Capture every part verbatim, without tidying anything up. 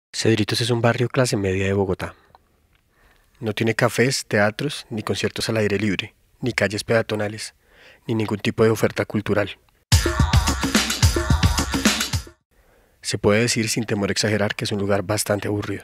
Cedritos es un barrio clase media de Bogotá. No tiene cafés, teatros, ni conciertos al aire libre, ni calles peatonales, ni ningún tipo de oferta cultural. Se puede decir sin temor a exagerar que es un lugar bastante aburrido.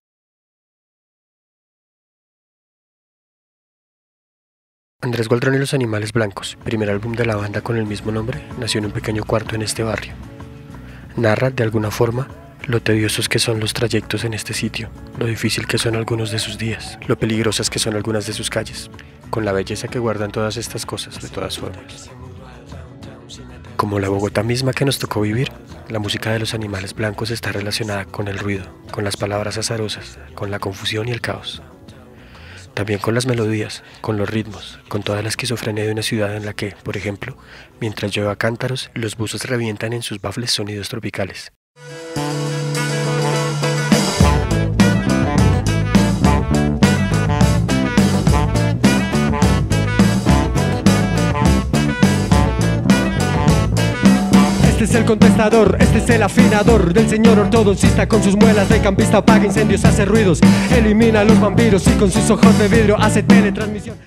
Andrés Gualdrón y los Animales Blancos, primer álbum de la banda con el mismo nombre, nació en un pequeño cuarto en este barrio. Narra, de alguna forma, lo tediosos que son los trayectos en este sitio, lo difícil que son algunos de sus días, lo peligrosas que son algunas de sus calles, con la belleza que guardan todas estas cosas de todas formas. Como la Bogotá misma que nos tocó vivir, la música de los Animales Blancos está relacionada con el ruido, con las palabras azarosas, con la confusión y el caos. También con las melodías, con los ritmos, con toda la esquizofrenia de una ciudad en la que, por ejemplo, mientras llueve a cántaros, los buzos revientan en sus baffles sonidos tropicales. Este es el contestador, este es el afinador del señor ortodoncista. Con sus muelas de campista apaga incendios, hace ruidos, elimina a los vampiros y con sus ojos de vidrio hace teletransmisión.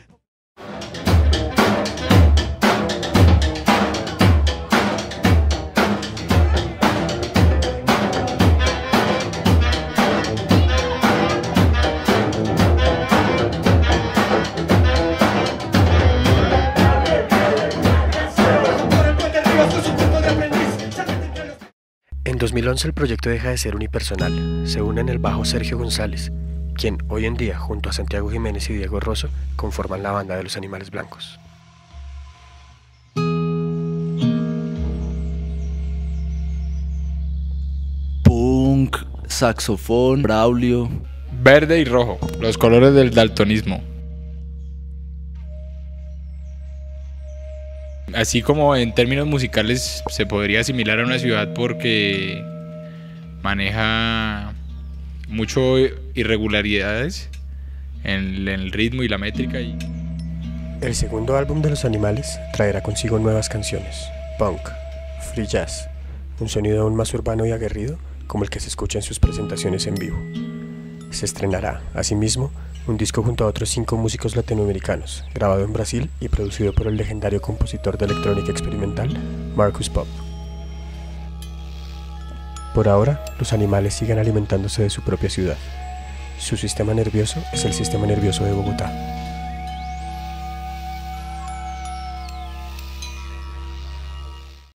En dos mil once el proyecto deja de ser unipersonal, se une en el bajo Sergio González, quien hoy en día, junto a Santiago Jiménez y Diego Rosso, conforman la banda de los Animales Blancos. Punk, saxofón, Braulio. Verde y rojo, los colores del daltonismo. Así como en términos musicales se podría asimilar a una ciudad porque maneja mucho irregularidades en el ritmo y la métrica. Y... El segundo álbum de Los Animales traerá consigo nuevas canciones, punk, free jazz, un sonido aún más urbano y aguerrido como el que se escucha en sus presentaciones en vivo. Se estrenará, asimismo, un disco junto a otros cinco músicos latinoamericanos, grabado en Brasil y producido por el legendario compositor de electrónica experimental Marcus Pop. Por ahora, los animales siguen alimentándose de su propia ciudad. Su sistema nervioso es el sistema nervioso de Bogotá.